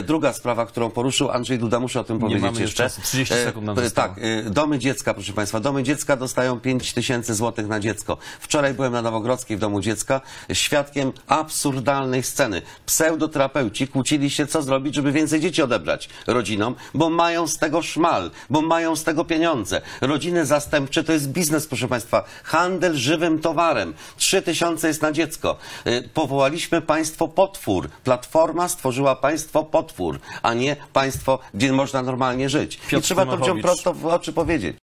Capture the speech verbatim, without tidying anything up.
Druga sprawa, którą poruszył Andrzej Duda, muszę o tym Nie powiedzieć mamy jeszcze. jeszcze trzydzieści sekund nam zostało. Tak, domy dziecka, proszę Państwa, domy dziecka dostają pięć tysięcy złotych na dziecko. Wczoraj byłem na Nowogrodzkiej w domu dziecka, świadkiem absurdalnej sceny. Pseudoterapeuci kłócili się, co zrobić, żeby więcej dzieci odebrać rodzinom, bo mają z tego szmal, bo mają z tego pieniądze. Rodziny zastępcze to jest biznes, proszę Państwa. Handel żywym towarem. Trzy tysiące jest na dziecko. Powołaliśmy państwo potwór. Platforma stworzyła państwo potwór, a nie państwo, gdzie można normalnie żyć. I Piotr trzeba to wziąć Tymachowicz. prosto w oczy powiedzieć.